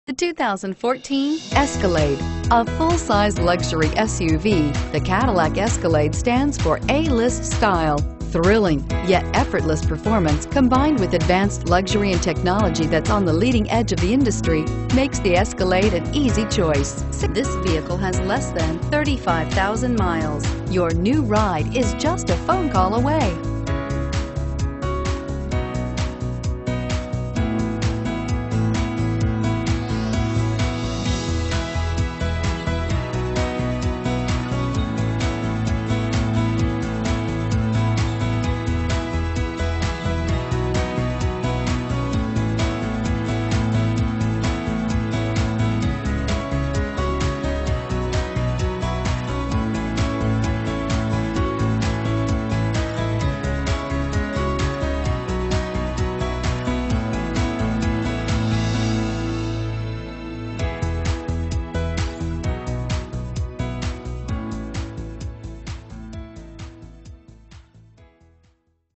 The 2014 Escalade. A full-size luxury SUV, the Cadillac Escalade stands for A-list style. Thrilling, yet effortless performance combined with advanced luxury and technology that's on the leading edge of the industry makes the Escalade an easy choice. This vehicle has less than 35,000 miles. Your new ride is just a phone call away.